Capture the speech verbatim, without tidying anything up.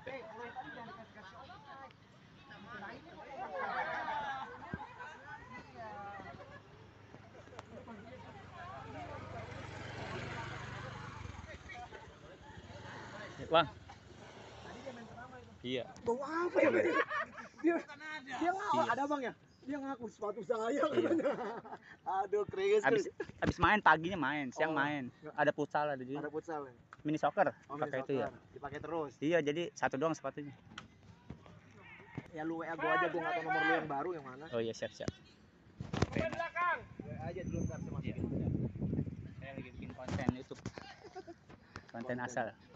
P. Bang. Iya. Bawa apa ya? Dia dia ngawak ada bang ya? Dia ngaku sepatu saya katanya. Aduh, Chris. Abis, abis main paginya main, siang Oh, main. Ada futsal ada juga. Ada futsal. Ya? Mini soccer. Oh, pakai mini itu ya. Dipakai terus. Iya, jadi satu doang sepatunya. Ya lu W A gua aja, gua enggak tahu nomor lu yang baru yang mana. Oh iya, siap-siap. Di belakang. W A aja dulu ntar saya masukin. Saya lagi bikin konten YouTube. Konten asal.